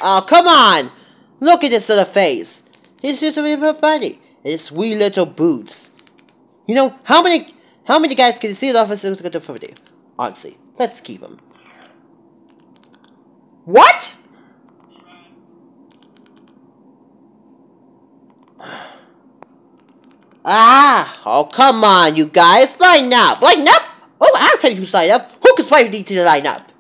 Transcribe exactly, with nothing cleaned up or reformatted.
Oh, come on! Look at this little face. It's just a bit funny. It's wee little boots. You know, how many how many guys can see the office look at the video? Honestly, let's keep them. What? Ah! Oh, come on, you guys. Line up! Line up! Oh, I'll tell you who signed up. Who can spy me to line up?